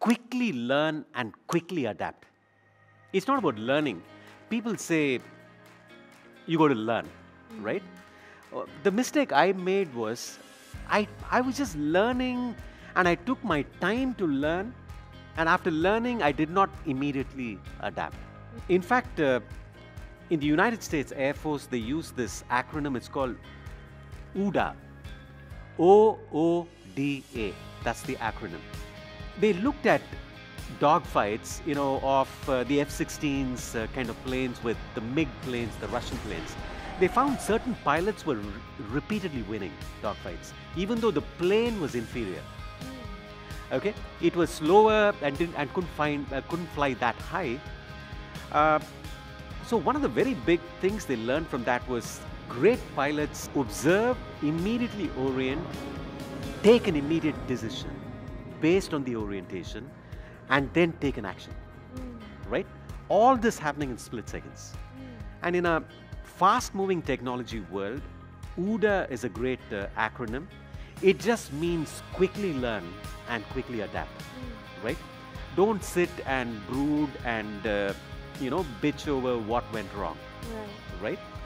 quickly learn and quickly adapt. It's not about learning. People say you got to learn, right? The mistake I made was I was just learning and I took my time to learn. And after learning, I did not immediately adapt. In fact, in the United States Air Force, they use this acronym. It's called OODA. OODA. That's the acronym. They looked at dogfights, of the F-16s kind of planes with the MiG planes, the Russian planes. They found certain pilots were repeatedly winning dogfights, even though the plane was inferior. Okay, it was slower and couldn't fly that high. So one of the very big things they learned from that was great pilots observe, immediately orient, take an immediate decision based on the orientation, and then take an action. Right? All this happening in split seconds. And in a fast-moving technology world, OODA is a great acronym. It just means quickly learn and quickly adapt, right? Don't sit and brood and, bitch over what went wrong, right?